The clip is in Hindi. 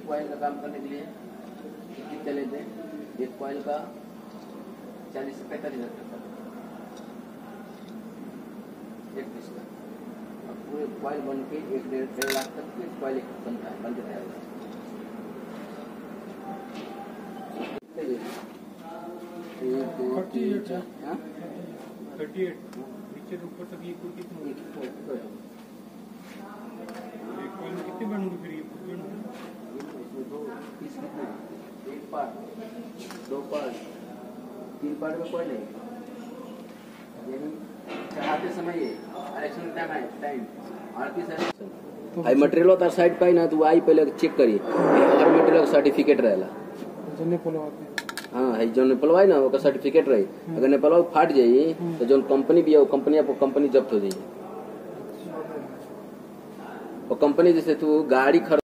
कॉइल का काम करने के लिए कितने लेते हैं? एक कॉइल का 40 से 45 हज़ार एक पीस का। और पूरे कॉइल बन के 1-1.5 लाख तक के कॉइल बनता है, बनके तैयार होता है। ऊपर तक ये कितने बनूंगी फिर ये एक पार्ट, 2 पार्ट, 3 पार्ट में कॉइल है। चढ़ाते समय ये आरक्षण टाइम आई मटेरियल होता साइड पाई ना तो आई पहले चेक करी हर मटेरियल सर्टिफिकेट रहेला। हाँ है जो नेपालवाई ना वो सर्टिफिकेट रही। अगर नेपालवाई फाट जाई तो जो कंपनी भी है वो कंपनी जब्त हो जाएगी। और कंपनी जैसे तू गाड़ी